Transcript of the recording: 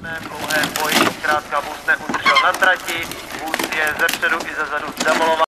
Dlouhém boji zkrátka vůz neudržel na trati, vůz je zepředu i zezadu zdemolovaný.